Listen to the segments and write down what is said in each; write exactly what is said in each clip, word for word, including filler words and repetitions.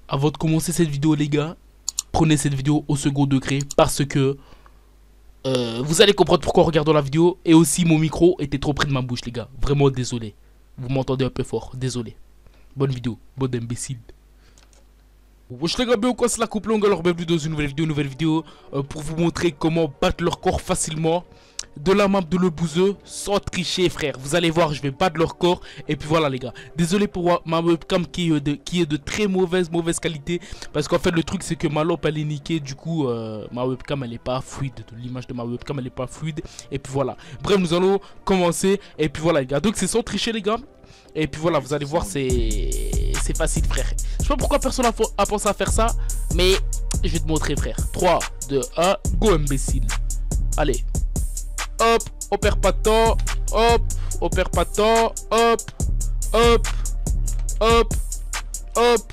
avant de commencer cette vidéo les gars, prenez cette vidéo au second degré parce que euh, vous allez comprendre pourquoi en regardant la vidéo. Et aussi mon micro était trop près de ma bouche les gars, vraiment désolé. Vous m'entendez un peu fort, désolé. Bonne vidéo, bonne imbécile. Wesh les gars, bien ou quoi, c'est la coupe longue, alors bienvenue dans une nouvelle vidéo, nouvelle vidéo euh, pour vous montrer comment battre leur corps facilement de la map de Le Bouzeux sans tricher frère. Vous allez voir, je vais battre leur corps. Et puis voilà les gars, désolé pour ma webcam qui est de, qui est de très mauvaise mauvaise qualité. Parce qu'en fait le truc c'est que ma lampe elle est niquée. Du coup euh, ma webcam elle est pas fluide. L'image de ma webcam elle est pas fluide. Et puis voilà, bref nous allons commencer. Et puis voilà les gars, donc c'est sans tricher les gars. Et puis voilà, vous allez voir, c'est c'est facile frère. Je sais pas pourquoi personne a, a pensé à faire ça, mais je vais te montrer frère. trois, deux, un, go imbécile. Allez. Hop, on perd pas de temps. Hop, on perd pas de temps. Hop, hop, hop, hop.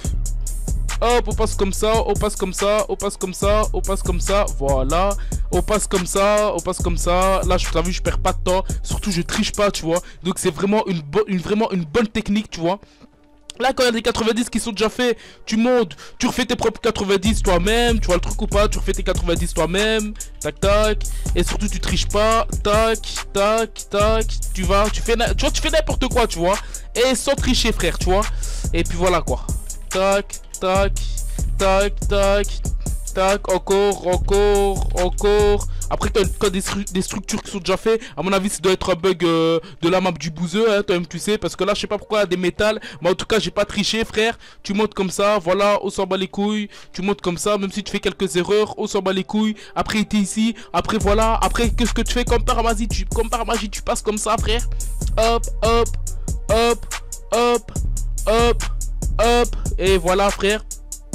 Hop, on passe comme ça, on passe comme ça, on passe comme ça, on passe comme ça, voilà. On passe comme ça, on passe comme ça. Là, je t'as vu, je perds pas de temps. Surtout, je triche pas, tu vois. Donc, c'est vraiment une, une, vraiment une bonne technique, tu vois. Là, quand il y a des quatre-vingt-dix qui sont déjà faits, tu montes, tu refais tes propres quatre-vingt-dix toi-même. Tu vois le truc ou pas? Tu refais tes quatre-vingt-dix toi-même. Tac, tac. Et surtout, tu triches pas. Tac, tac, tac. Tu vas, tu fais, tu vois, tu fais n'importe quoi, tu vois. Et sans tricher, frère, tu vois. Et puis voilà, quoi. Tac, tac, tac, tac. Tac, encore, encore, encore. Après, quand, quand des, des structures qui sont déjà faites, à mon avis, ça doit être un bug euh, de la map du Bouzeux, hein, toi-même, tu sais. Parce que là, je sais pas pourquoi il y a des métals. Mais en tout cas, j'ai pas triché, frère. Tu montes comme ça, voilà, on s'en bat les couilles. Tu montes comme ça, même si tu fais quelques erreurs, on s'en bat les couilles. Après, t'es ici. Après, voilà. Après, qu'est-ce que tu fais comme par magie tu, comme par magie, tu passes comme ça, frère. Hop, hop, hop, hop, hop, hop. Et voilà, frère.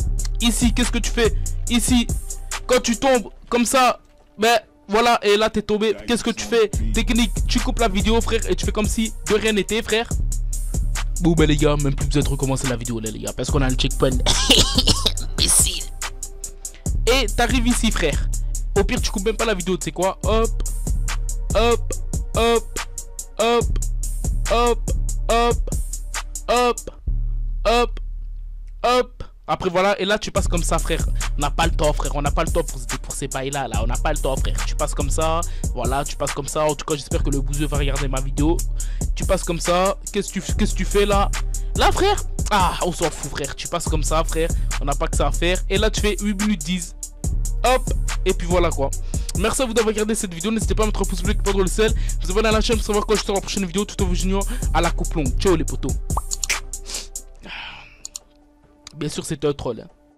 Ici, qu'est-ce que tu fais? Ici, quand tu tombes comme ça, ben voilà, et là t'es tombé. Qu'est-ce que tu fais? Technique, tu coupes la vidéo, frère, et tu fais comme si de rien n'était, frère. Bon, ben les gars, même plus besoin de recommencer la vidéo, là, les gars, parce qu'on a le checkpoint. Imbécile. Et t'arrives ici, frère. Au pire, tu coupes même pas la vidéo, tu sais quoi? Hop, hop, hop, hop, hop, hop, hop, hop, hop. Après voilà, et là tu passes comme ça frère. On n'a pas le temps frère, on n'a pas le temps pour, pour ces bails là, là. On n'a pas le temps frère. Tu passes comme ça, voilà, tu passes comme ça. En tout cas j'espère que le Bouzeux va regarder ma vidéo. Tu passes comme ça, qu'est-ce que tu, qu'est-ce que tu fais là? Là frère, ah on s'en fout frère. Tu passes comme ça frère, on n'a pas que ça à faire. Et là tu fais huit minutes dix. Hop, et puis voilà quoi. Merci à vous d'avoir regardé cette vidéo. N'hésitez pas à mettre un pouce bleu, prendre le sel. Vous abonnez à la chaîne pour savoir quand je sors la prochaine vidéo. Tout en vous junior à la coupe longue. Ciao les potos. Bien sûr c'était un troll hein.